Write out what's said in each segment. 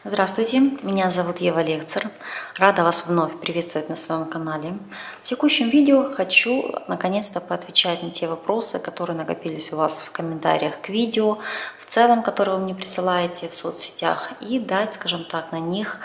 Здравствуйте, меня зовут Ева Лекцер. Рада вас вновь приветствовать на своем канале. В текущем видео хочу наконец-то поотвечать на те вопросы, которые накопились у вас в комментариях к видео, в целом, которые вы мне присылаете в соцсетях, и дать, скажем так, на них,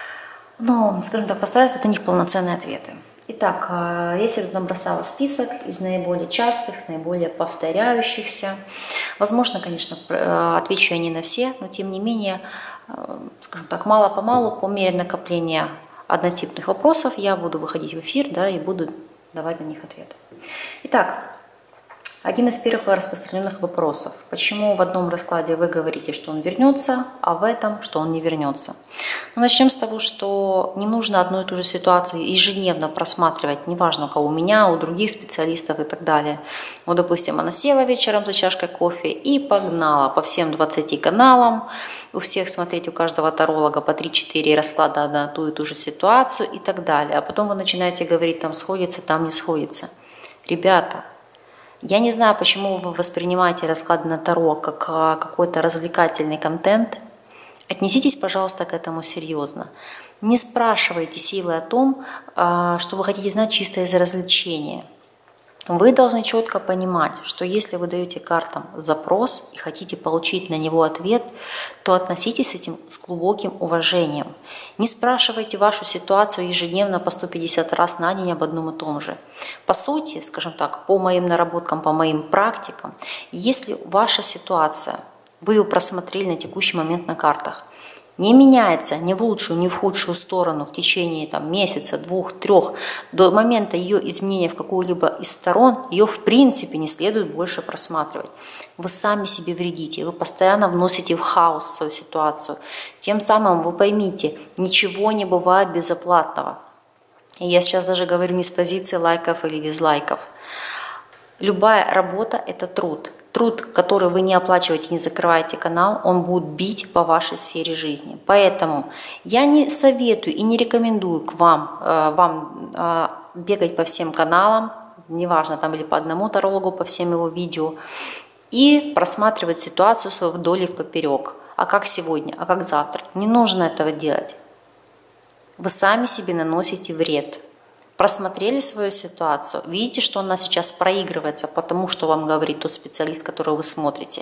постараться дать на них полноценные ответы. Итак, я себе тут набросала список из наиболее частых, наиболее повторяющихся. Возможно, конечно, отвечу я не на все, но тем не менее, скажем так, мало-помалу, по мере накопления однотипных вопросов, я буду выходить в эфир, и буду давать на них ответ. Итак, один из первых распространенных вопросов. Почему в одном раскладе вы говорите, что он вернется, а в этом, что он не вернется? Начнем с того, что не нужно одну и ту же ситуацию ежедневно просматривать, неважно у кого, у меня, у других специалистов и так далее. Вот, допустим, она села вечером за чашкой кофе и погнала по всем 20 каналам, у всех смотреть, у каждого таролога по 3-4 расклада на ту и ту же ситуацию и так далее. А потом вы начинаете говорить, там сходится, там не сходится. Ребята, я не знаю, почему вы воспринимаете расклады на Таро как какой-то развлекательный контент. Отнеситесь, пожалуйста, к этому серьезно. Не спрашивайте силы о том, что вы хотите знать чисто из развлечения. Вы должны четко понимать, что если вы даете картам запрос и хотите получить на него ответ, то относитесь с этим с глубоким уважением. Не спрашивайте вашу ситуацию ежедневно по 150 раз на день об одном и том же. По сути, скажем так, по моим наработкам, по моим практикам, если ваша ситуация, вы ее просмотрели на текущий момент на картах, не меняется ни в лучшую, ни в худшую сторону в течение месяца, 2-3, до момента ее изменения в какую-либо из сторон, ее в принципе не следует больше просматривать. Вы сами себе вредите, вы постоянно вносите в хаос в свою ситуацию. Тем самым вы поймите, ничего не бывает безоплатного. И я сейчас даже говорю не с позиции лайков или дизлайков. Любая работа – это труд. Труд, который вы не оплачиваете, не закрываете канал, он будет бить по вашей сфере жизни. Поэтому я не советую и не рекомендую вам бегать по всем каналам, неважно, там или по одному тарологу, по всем его видео, и просматривать ситуацию свою вдоль и поперек. А как сегодня, а как завтра? Не нужно этого делать. Вы сами себе наносите вред. Просмотрели свою ситуацию, видите, что она сейчас проигрывается, потому что вам говорит тот специалист, которого вы смотрите.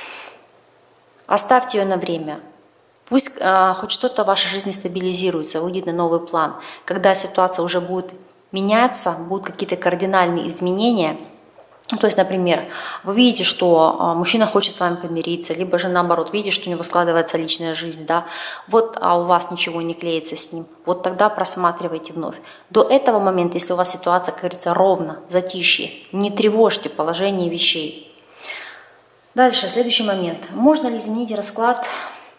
Оставьте ее на время. Пусть хоть что-то в вашей жизни стабилизируется, выйдет на новый план. Когда ситуация уже будет меняться, будут какие-то кардинальные изменения. То есть, например, вы видите, что мужчина хочет с вами помириться, либо же наоборот, видите, что у него складывается личная жизнь, а у вас ничего не клеится с ним, вот тогда просматривайте вновь. До этого момента, если у вас ситуация, как говорится, ровно, затишье, не тревожьте положение вещей. Дальше, следующий момент. Можно ли изменить расклад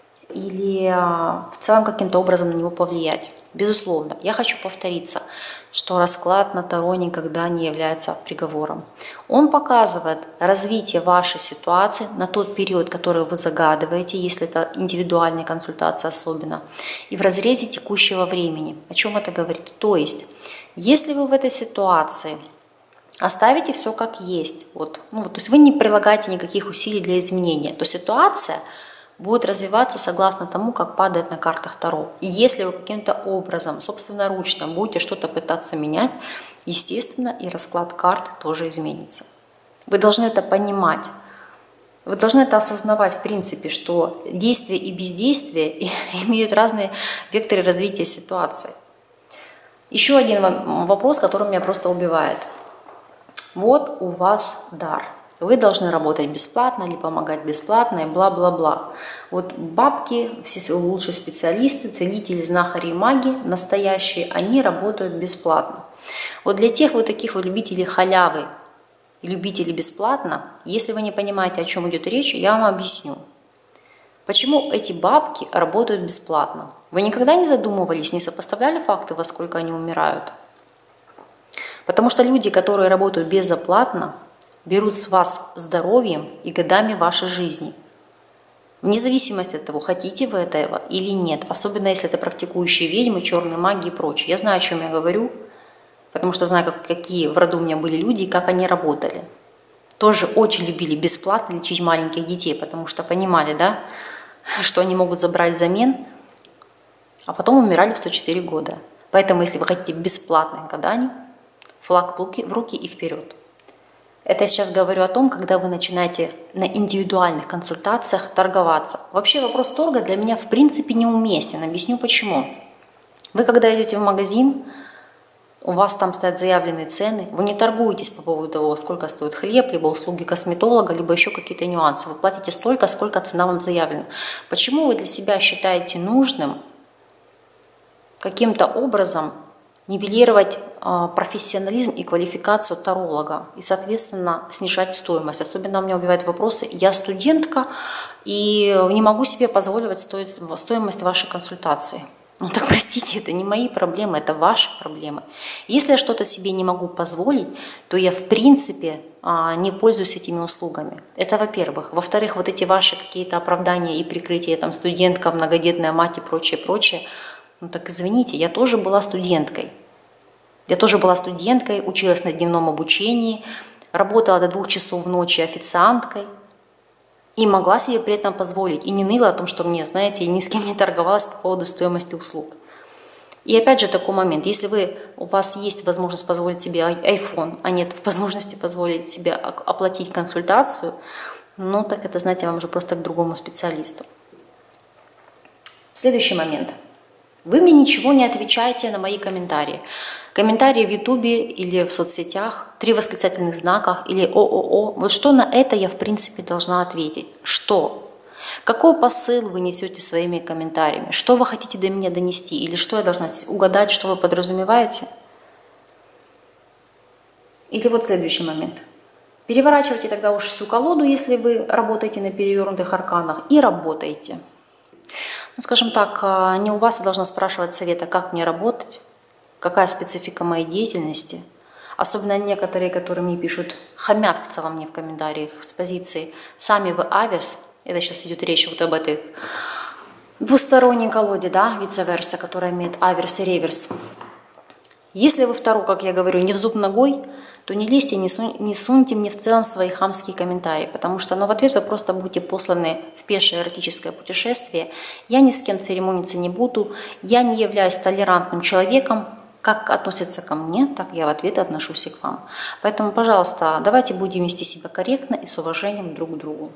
или в целом каким-то образом на него повлиять? Безусловно. Я хочу повториться, что расклад на Таро никогда не является приговором. Он показывает развитие вашей ситуации на тот период, который вы загадываете, если это индивидуальная консультация особенно, и в разрезе текущего времени. О чем это говорит? То есть, если вы в этой ситуации оставите все как есть, то есть вы не прилагаете никаких усилий для изменения, то ситуация будет развиваться согласно тому, как падает на картах Таро. И если вы каким-то образом, собственноручно, будете что-то пытаться менять, естественно, и расклад карт тоже изменится. Вы должны это понимать. Вы должны это осознавать, в принципе, что действие и бездействие имеют разные векторы развития ситуации. Еще один вопрос, который меня просто убивает. Вот у вас дар. Вы должны работать бесплатно или помогать бесплатно и бла-бла-бла. Вот бабки, все лучшие специалисты, целители, знахари и маги настоящие, они работают бесплатно. Вот для тех таких любителей халявы и любителей бесплатно, если вы не понимаете, о чем идет речь, я вам объясню. Почему эти бабки работают бесплатно? Вы никогда не задумывались, не сопоставляли факты, во сколько они умирают? Потому что люди, которые работают безоплатно, берут с вас здоровьем и годами вашей жизни. Вне зависимости от того, хотите вы этого или нет. Особенно, если это практикующие ведьмы, черные маги и прочее. Я знаю, о чем я говорю, потому что знаю, какие в роду у меня были люди и как они работали. Тоже очень любили бесплатно лечить маленьких детей, потому что понимали, что они могут забрать взамен а потом умирали в 104 года. Поэтому, если вы хотите бесплатных гаданий, флаг в руки и вперед. Это я сейчас говорю о том, когда вы начинаете на индивидуальных консультациях торговаться. Вообще вопрос торга для меня в принципе неуместен. Объясню почему. Вы когда идете в магазин, у вас там стоят заявленные цены, вы не торгуетесь по поводу того, сколько стоит хлеб, либо услуги косметолога, либо еще какие-то нюансы. Вы платите столько, сколько цена вам заявлена. Почему вы для себя считаете нужным каким-то образом нивелировать профессионализм и квалификацию таролога и, соответственно, снижать стоимость? Особенно меня убивают вопросы. Я студентка и не могу себе позволить стоимость вашей консультации. Ну так простите, это не мои проблемы, это ваши проблемы. Если я что-то себе не могу позволить, то я в принципе не пользуюсь этими услугами. Это во-первых. Во-вторых, вот эти ваши какие-то оправдания и прикрытия, там, студентка, многодетная мать и прочее, прочее. Ну так извините, я тоже была студенткой. Училась на дневном обучении, работала до 2 часов ночи официанткой. И могла себе при этом позволить. И не ныла о том, что мне, знаете, ни с кем не торговалась по поводу стоимости услуг. И опять же такой момент. Если у вас есть возможность позволить себе iPhone, а нет возможности позволить себе оплатить консультацию, ну так это, знаете, вам уже просто к другому специалисту. Следующий момент. Вы мне ничего не отвечаете на мои комментарии. Комментарии в Ютубе или в соцсетях, 3 восклицательных знака или ООО. Вот что на это я в принципе должна ответить? Что? Какой посыл вы несете своими комментариями? Что вы хотите до меня донести? Или что я должна угадать, что вы подразумеваете? Или вот следующий момент. Переворачивайте тогда уж всю колоду, если вы работаете на перевернутых арканах, и работайте. Ну, скажем так, не у вас я должна спрашивать совета, как мне работать, какая специфика моей деятельности. Особенно некоторые, которые мне пишут, хамят в целом мне в комментариях с позиции «сами вы аверс». Это сейчас идет речь вот об этой двусторонней колоде, да, вице-верса, которая имеет аверс и реверс. Если вы вторую, как я говорю, не в зуб ногой, то не лезьте, не суньте мне в целом свои хамские комментарии, потому что, в ответ вы просто будете посланы в пешее эротическое путешествие. Я ни с кем церемониться не буду, я не являюсь толерантным человеком. Как относятся ко мне, так я в ответ отношусь и к вам. Поэтому, пожалуйста, давайте будем вести себя корректно и с уважением друг к другу.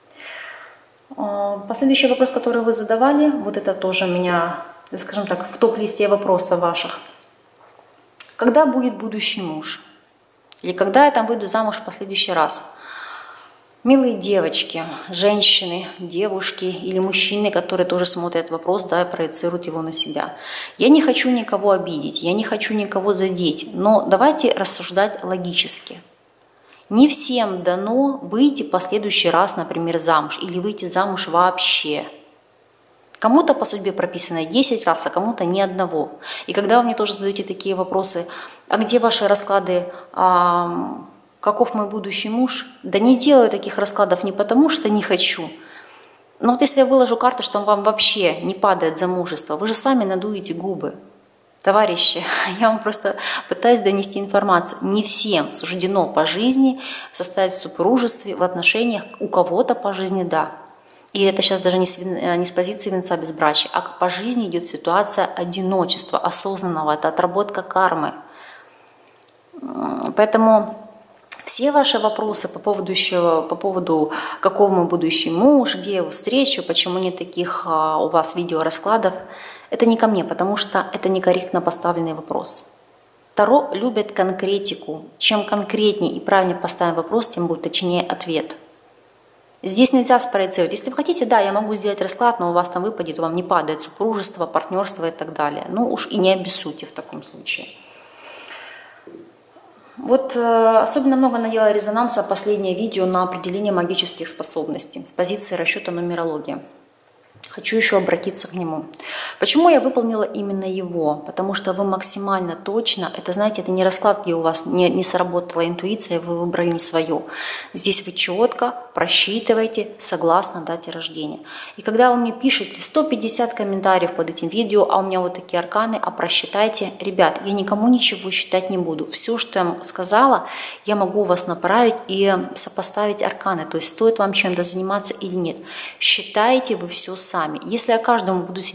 Последующий вопрос, который вы задавали, вот это тоже меня, скажем так, в топ-листе вопросов ваших. Когда будет будущий муж? Или когда я там выйду замуж в последующий раз? Милые девочки, женщины, девушки или мужчины, которые тоже смотрят вопрос, да, и проецируют его на себя. Я не хочу никого обидеть, я не хочу никого задеть, но давайте рассуждать логически. Не всем дано выйти в последующий раз, например, замуж или выйти замуж вообще. Кому-то по судьбе прописано 10 раз, а кому-то ни одного. И когда вы мне тоже задаете такие вопросы, а где ваши расклады, каков мой будущий муж? Да не делаю таких раскладов не потому, что не хочу. Но вот если я выложу карту, что вам вообще не падает замужество, вы же сами надуете губы. Товарищи, я вам просто пытаюсь донести информацию. Не всем суждено по жизни состоять в супружестве, в отношениях, у кого-то по жизни да. И это сейчас даже не с позиции венца безбрачия, а по жизни идет ситуация одиночества, осознанного, это отработка кармы. Поэтому все ваши вопросы по поводу какого мой будущий муж, где я его встречу, почему нет таких у вас видеораскладов, это не ко мне, потому что это некорректно поставленный вопрос. Таро любит конкретику. Чем конкретнее и правильнее поставим вопрос, тем будет точнее ответ. Здесь нельзя спроецировать. Если вы хотите, да, я могу сделать расклад, но у вас там выпадет, вам не падает супружество, партнерство и так далее. Ну уж и не обессудьте в таком случае. Вот особенно много надело резонанса последнее видео на определение магических способностей с позиции расчета нумерологии. Хочу еще обратиться к нему. Почему я выполнила именно его? Потому что вы максимально точно, это, знаете, это не расклад, где у вас не сработала интуиция, вы выбрали не свое. Здесь вы четко просчитываете согласно дате рождения. И когда вы мне пишете 150 комментариев под этим видео, а у меня вот такие арканы, а просчитайте, ребят, я никому ничего считать не буду. Все, что я вам сказала, я могу вас направить и сопоставить арканы. То есть стоит вам чем-то заниматься или нет. Считаете вы все сами. Если я каждому буду сидеть считать,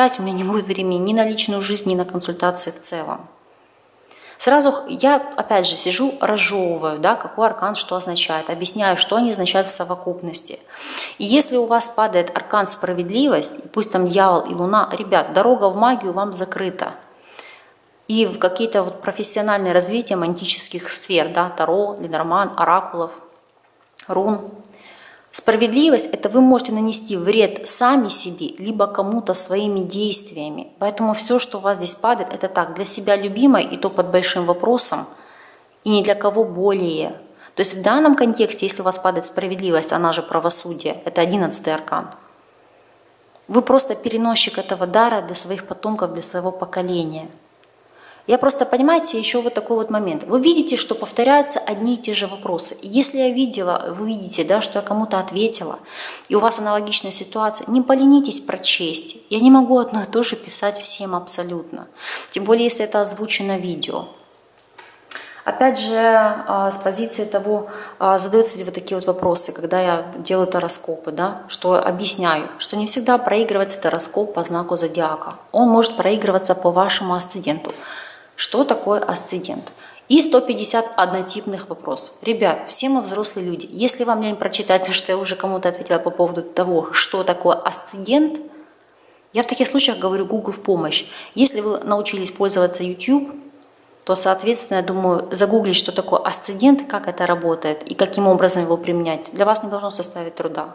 у меня не будет времени ни на личную жизнь, ни на консультации в целом. Сразу я, опять же, сижу, разжевываю, да, какой аркан что означает, объясняю, что они означают в совокупности. И если у вас падает аркан справедливость, пусть там дьявол и луна, ребят, дорога в магию вам закрыта. И в какие-то вот профессиональные развития магических сфер, да, Таро, Ленорман, оракулов, рун. Справедливость – это вы можете нанести вред сами себе, либо кому-то своими действиями. Поэтому все, что у вас здесь падает, это так, для себя любимой, и то под большим вопросом, и ни для кого более. То есть в данном контексте, если у вас падает справедливость, она же правосудие, это 11-й аркан, вы просто переносчик этого дара для своих потомков, для своего поколения. Я просто, понимаете, еще вот такой вот момент. Вы видите, что повторяются одни и те же вопросы. Если я видела, вы видите, да, что я кому-то ответила, и у вас аналогичная ситуация, не поленитесь прочесть. Я не могу одно и то же писать всем абсолютно. Тем более, если это озвучено видео. Опять же, с позиции того, задаются ли вот такие вот вопросы, когда я делаю тароскопы, да, что объясняю, что не всегда проигрывается тароскоп по знаку зодиака. Он может проигрываться по вашему асценденту. Что такое асцендент? И 150 однотипных вопросов. Ребят, все мы взрослые люди. Если вам лень прочитать, то что я уже кому-то ответила по поводу того, что такое асцендент, я в таких случаях говорю Google в помощь. Если вы научились пользоваться YouTube, то, соответственно, я думаю, загуглить, что такое асцендент, как это работает и каким образом его применять, для вас не должно составить труда.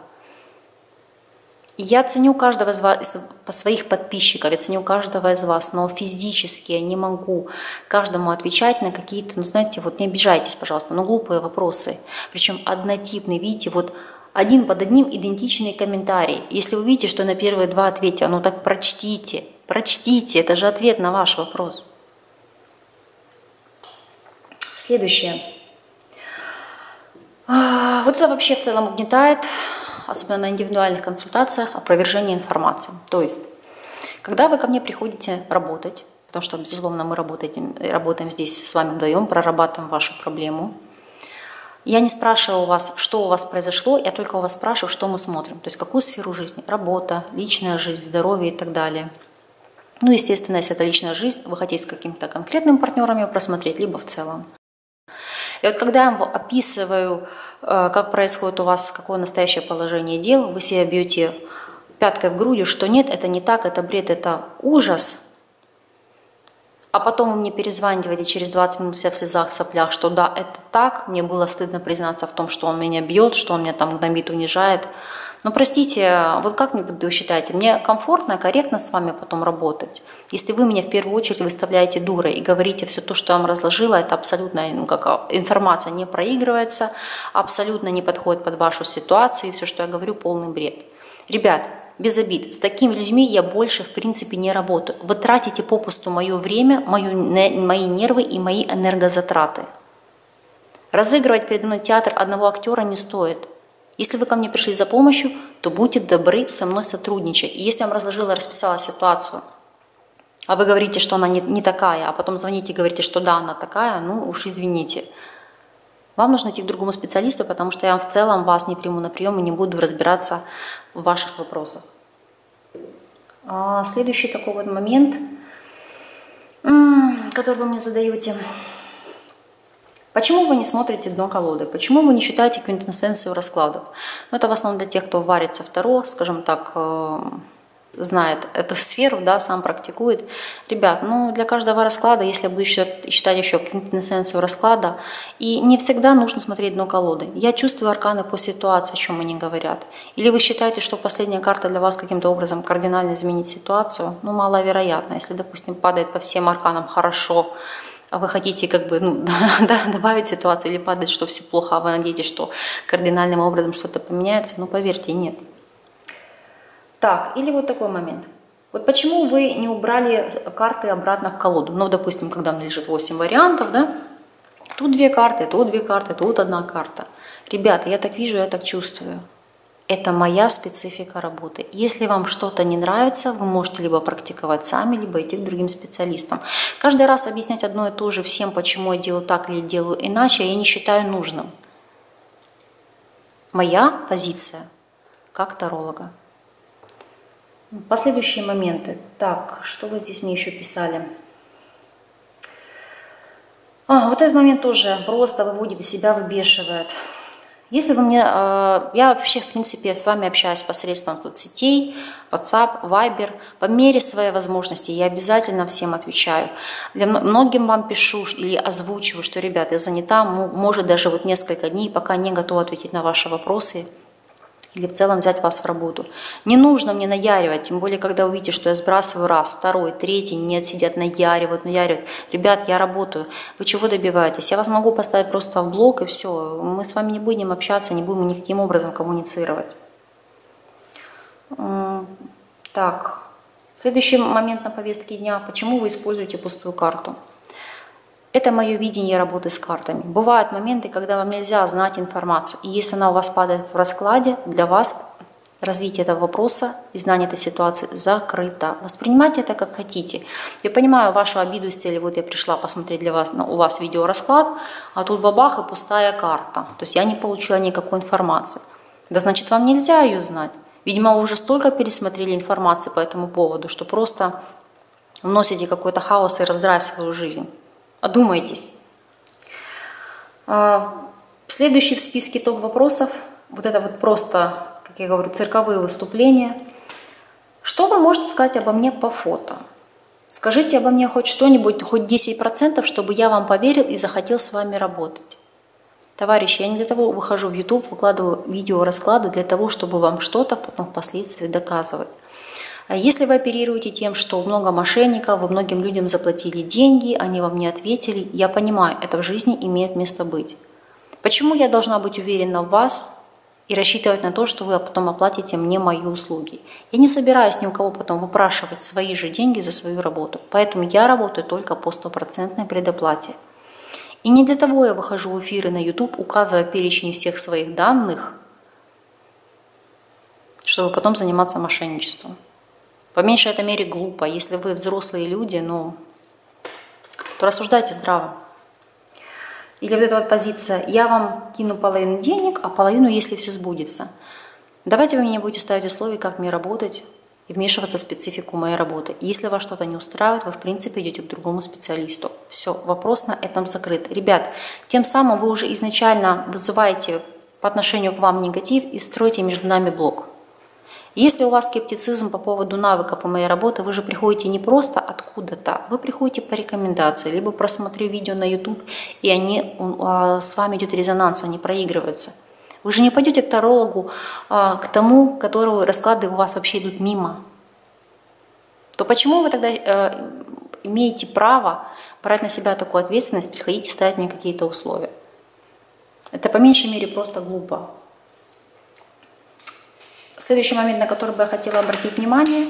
Я ценю каждого из вас, своих подписчиков, я ценю каждого из вас, но физически я не могу каждому отвечать на какие-то, ну знаете, вот не обижайтесь, пожалуйста, но глупые вопросы. Причем однотипные, видите, вот один под одним идентичный комментарий. Если вы видите, что на первые два ответите, ну так прочтите, это же ответ на ваш вопрос. Следующее. Вот это вообще в целом угнетает, особенно на индивидуальных консультациях, опровержение информации. То есть, когда вы ко мне приходите работать, потому что, безусловно, мы работаем здесь с вами вдвоем, прорабатываем вашу проблему, я не спрашиваю у вас, что у вас произошло, я только у вас спрашиваю, что мы смотрим. То есть, какую сферу жизни, работа, личная жизнь, здоровье и так далее. Ну, естественно, если это личная жизнь, вы хотите с каким-то конкретным партнером ее просмотреть, либо в целом. И вот когда я вам описываю, как происходит у вас, какое настоящее положение дел, вы себе бьете пяткой в грудь, что нет, это не так, это бред, это ужас. А потом вы мне перезваниваете через 20 минут вся в слезах, в соплях, что да, это так, мне было стыдно признаться в том, что он меня бьет, что он меня там гнобит, унижает. Но простите, вот как вы считаете, мне комфортно, корректно с вами потом работать? Если вы меня в первую очередь выставляете дурой и говорите все то, что я вам разложила, это абсолютно, информация не проигрывается, абсолютно не подходит под вашу ситуацию, и все, что я говорю, полный бред. Ребят, без обид, с такими людьми я больше в принципе не работаю. Вы тратите попусту мое время, мои нервы и мои энергозатраты. Разыгрывать передо мной театр одного актера не стоит. Если вы ко мне пришли за помощью, то будьте добры со мной сотрудничать. И если я вам разложила, расписала ситуацию, а вы говорите, что она не такая, а потом звоните и говорите, что да, она такая, ну уж извините. Вам нужно идти к другому специалисту, потому что я в целом вас не приму на прием и не буду разбираться в ваших вопросах. Следующий такой вот момент, который вы мне задаете. Почему вы не смотрите дно колоды? Почему вы не считаете квинтэссенцию раскладов? Ну, это в основном для тех, кто варится в Таро, скажем так, знает эту сферу, да, сам практикует. Ребят, ну для каждого расклада, если я буду считать еще квинтэссенцию расклада, и не всегда нужно смотреть дно колоды. Я чувствую арканы по ситуации, о чем они говорят. Или вы считаете, что последняя карта для вас каким-то образом кардинально изменит ситуацию? Ну, маловероятно. Если, допустим, падает по всем арканам хорошо, а вы хотите добавить ситуацию или падает, что все плохо, а вы надеетесь, что кардинальным образом что-то поменяется, ну поверьте, нет. Так, или вот такой момент. Вот почему вы не убрали карты обратно в колоду? Ну, допустим, когда у меня лежит 8 вариантов, да? Тут 2 карты, тут 2 карты, тут 1 карта. Ребята, я так вижу, я так чувствую. Это моя специфика работы. Если вам что-то не нравится, вы можете либо практиковать сами, либо идти к другим специалистам. Каждый раз объяснять одно и то же всем, почему я делаю так или делаю иначе, я не считаю нужным. Моя позиция как таролога. Последующие моменты. Так, что вы здесь мне еще писали? Вот этот момент тоже просто выводит из себя, выбешивает. Если вы мне... Я вообще, в принципе, с вами общаюсь посредством соцсетей, WhatsApp, Viber. По мере своей возможности я обязательно всем отвечаю. Многим вам пишу или озвучиваю, что, ребята, я занята, может даже вот несколько дней, пока не готова ответить на ваши вопросы или в целом взять вас в работу. Не нужно мне наяривать, тем более, когда увидите, что я сбрасываю раз, второй, третий, нет, сидят, наяривают. Ребят, я работаю, вы чего добиваетесь? Я вас могу поставить просто в блок, и все, мы с вами не будем общаться, не будем никаким образом коммуницировать. Так, следующий момент на повестке дня. Почему вы используете пустую карту? Это мое видение работы с картами. Бывают моменты, когда вам нельзя знать информацию. И если она у вас падает в раскладе, для вас развитие этого вопроса и знание этой ситуации закрыто. Воспринимайте это как хотите. Я понимаю вашу обиду с целью, вот я пришла посмотреть для вас, у вас видеорасклад, а тут бабах и пустая карта. То есть я не получила никакой информации. Да значит, вам нельзя ее знать. Видимо, вы уже столько пересмотрели информации по этому поводу, что просто вносите какой-то хаос и раздрай в свою жизнь. Одумайтесь. Следующий в списке топ вопросов, вот это вот просто, как я говорю, цирковые выступления. Что вы можете сказать обо мне по фото? Скажите обо мне хоть что-нибудь, хоть 10%, чтобы я вам поверил и захотел с вами работать. Товарищи, я не для того выхожу в YouTube, выкладываю видеорасклады для того, чтобы вам что-то потом впоследствии доказывать. Если вы оперируете тем, что много мошенников, вы многим людям заплатили деньги, они вам не ответили, я понимаю, это в жизни имеет место быть. Почему я должна быть уверена в вас и рассчитывать на то, что вы потом оплатите мне мои услуги? Я не собираюсь ни у кого потом выпрашивать свои же деньги за свою работу, поэтому я работаю только по 100% предоплате. И не для того я выхожу в эфиры на YouTube, указывая перечень всех своих данных, чтобы потом заниматься мошенничеством. По меньшей этой мере глупо. Если вы взрослые люди, то рассуждайте здраво. Или вот эта вот позиция, я вам кину половину денег, а половину, если все сбудется. Давайте вы мне будете ставить условия, как мне работать и вмешиваться в специфику моей работы. Если вас что-то не устраивает, вы в принципе идете к другому специалисту. Все, вопрос на этом закрыт. Ребят, тем самым вы уже изначально вызываете по отношению к вам негатив и строите между нами блок. Если у вас скептицизм по поводу навыков и моей работы, вы же приходите не просто откуда-то, вы приходите по рекомендации, либо просмотрю видео на YouTube, и с вами идет резонанс, они проигрываются. Вы же не пойдете к тарологу, к тому, которого расклады у вас вообще идут мимо. То почему вы тогда имеете право брать на себя такую ответственность, приходить и ставить мне какие-то условия? Это по меньшей мере просто глупо. Следующий момент, на который бы я хотела обратить внимание.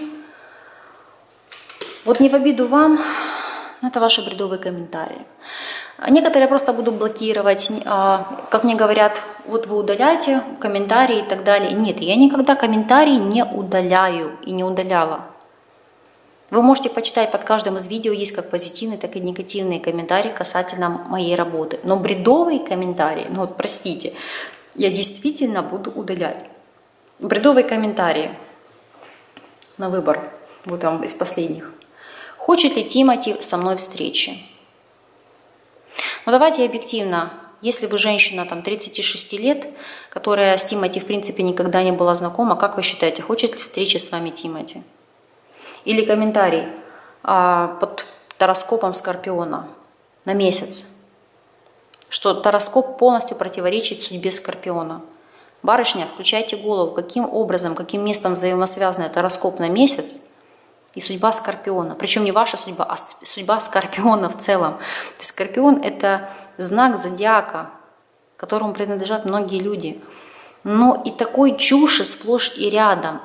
Вот не в обиду вам, но это ваши бредовые комментарии. Некоторые я просто буду блокировать, как мне говорят, вот вы удаляете комментарии и так далее. Нет, я никогда комментарии не удаляю и не удаляла. Вы можете почитать под каждым из видео, есть как позитивные, так и негативные комментарии касательно моей работы. Но бредовые комментарии, простите, я действительно буду удалять. Бредовые комментарии на выбор, вот вам из последних. Хочет ли Тимати со мной встречи? Давайте объективно. Если вы женщина 36 лет, которая с Тимати в принципе никогда не была знакома, как вы считаете, хочет ли встречи с вами Тимати? Или комментарий под тароскопом Скорпиона на месяц, что тароскоп полностью противоречит судьбе Скорпиона. Барышня, включайте голову, каким образом, каким местом взаимосвязаны тароскоп на месяц и судьба Скорпиона. Причем не ваша судьба, а судьба Скорпиона в целом. То есть Скорпион – это знак зодиака, которому принадлежат многие люди. Но и такой чуши сплошь и рядом.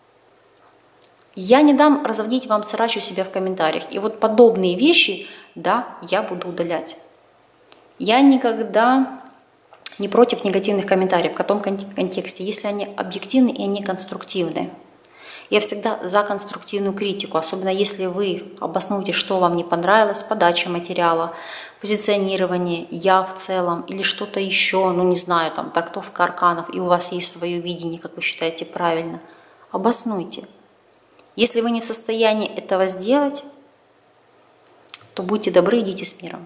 Я не дам разводить вам срач у себя в комментариях. И вот подобные вещи, да, я буду удалять. Я никогда не против негативных комментариев в каком контексте, если они объективны и они конструктивны. Я всегда за конструктивную критику, особенно если вы обоснуете, что вам не понравилось, подача материала, позиционирование, я в целом или что-то еще, не знаю, трактовка арканов, и у вас есть свое видение, как вы считаете правильно. Обоснуйте. Если вы не в состоянии этого сделать, то будьте добры, идите с миром.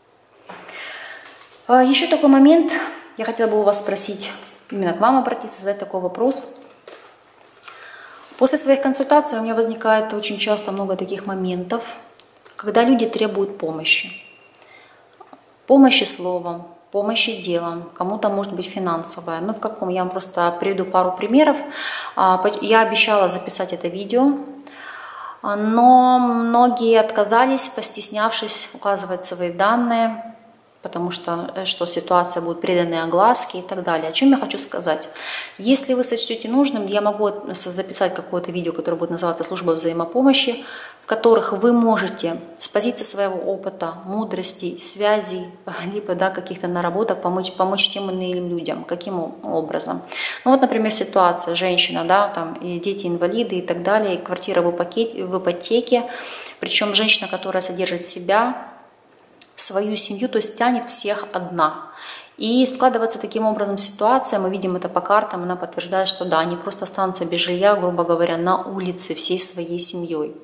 Еще такой момент, я хотела бы у вас спросить, именно к вам обратиться, задать такой вопрос. После своих консультаций у меня возникает очень часто много таких моментов, когда люди требуют помощи. Помощи словом, помощи делом, кому-то может быть финансовая. Ну, в каком? Я вам просто приведу пару примеров. Я обещала записать это видео, но многие отказались, постеснявшись указывать свои данные, потому что ситуация будет предана огласке и так далее. О чем я хочу сказать? Если вы сочтете нужным, я могу записать какое-то видео, которое будет называться «Служба взаимопомощи», в которых вы можете с позиции своего опыта, мудрости, связей, либо каких-то наработок помочь тем или иным людям. Каким образом? Ну вот, например, ситуация, женщина, там и дети-инвалиды и так далее, и квартира в ипотеке, причем женщина, которая содержит себя, свою семью, то есть тянет всех одна. И складывается таким образом ситуация, мы видим это по картам, она подтверждает, что да, они просто останутся без жилья, грубо говоря, на улице всей своей семьей.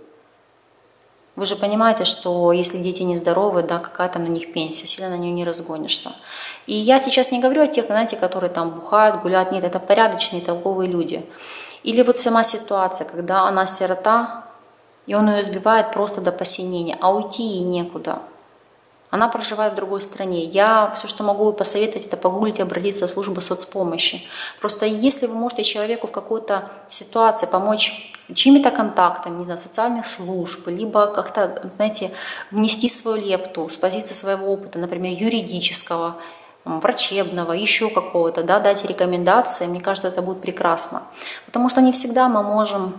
Вы же понимаете, что если дети нездоровы, какая там на них пенсия, сильно на нее не разгонишься. И я сейчас не говорю о тех, знаете, которые там бухают, гуляют, нет, это порядочные, толковые люди. Или вот сама ситуация, когда она сирота, и он ее избивает просто до посинения, а уйти ей некуда. Она проживает в другой стране. Я все, что могу посоветовать, это погуглить и обратиться в службу соцпомощи. Просто если вы можете человеку в какой-то ситуации помочь чьими-то контактами, не знаю, социальных служб, либо как-то, знаете, внести свою лепту с позиции своего опыта, например, юридического, врачебного, еще какого-то, дать рекомендации, мне кажется, это будет прекрасно. Потому что не всегда мы можем,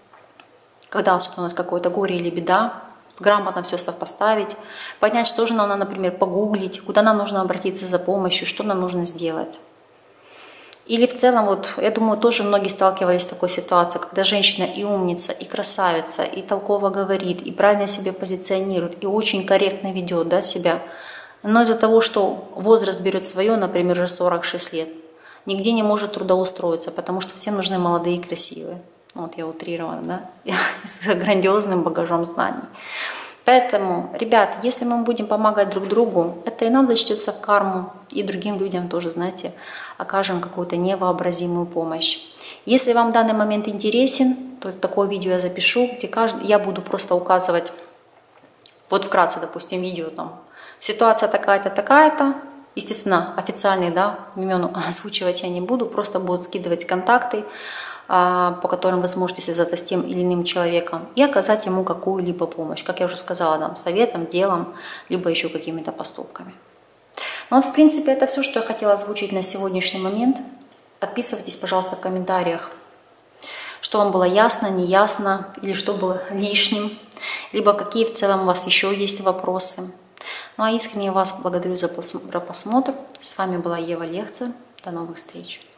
когда у нас какое-то горе или беда, грамотно все сопоставить, понять, что же нам надо, например, погуглить, куда нам нужно обратиться за помощью, что нам нужно сделать. Или в целом, я думаю, тоже многие сталкивались с такой ситуацией, когда женщина и умница, и красавица, и толково говорит, и правильно себя позиционирует, и очень корректно ведет себя. Но из-за того, что возраст берет свое, например, уже 46 лет, нигде не может трудоустроиться, потому что всем нужны молодые и красивые. Вот я утрирована, с грандиозным багажом знаний. Поэтому, ребят, если мы будем помогать друг другу, это и нам зачтется в карму, и другим людям тоже, знаете, окажем какую-то невообразимую помощь. Если вам данный момент интересен, то такое видео я запишу, где я буду просто указывать, вот вкратце, допустим, видео ситуация такая-то, такая-то. Естественно, официальные имен озвучивать я не буду, просто буду скидывать контакты, по которым вы сможете связаться с тем или иным человеком и оказать ему какую-либо помощь, как я уже сказала, советом, делом, либо еще какими-то поступками. Ну в принципе, это все, что я хотела озвучить на сегодняшний момент. Отписывайтесь, пожалуйста, в комментариях, что вам было ясно, неясно, или что было лишним, либо какие в целом у вас еще есть вопросы. Ну а искренне вас благодарю за просмотр. С вами была Ева Лехцер. До новых встреч.